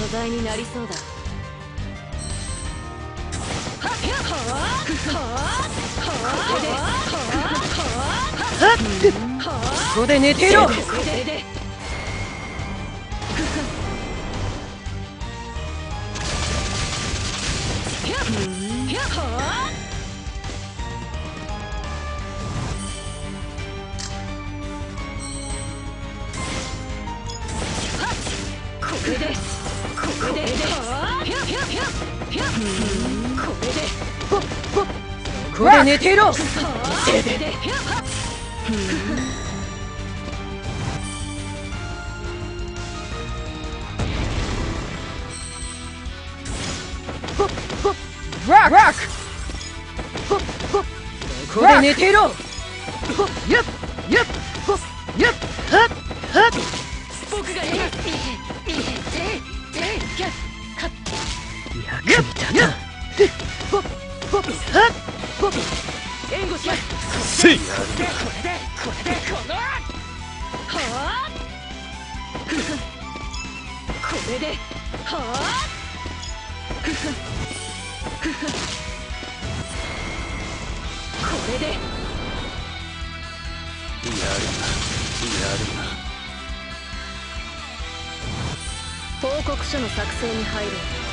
材になりそうだ。 ここで寝ていろ。ここで寝ていろ。ロック。ここで寝ていろ。よっよっよっはっはっ。 僕がいる。 役に立たん。 援護します。 せい。 これでこのはあ。これではあ。これでやるな。 報告書の作成に入る。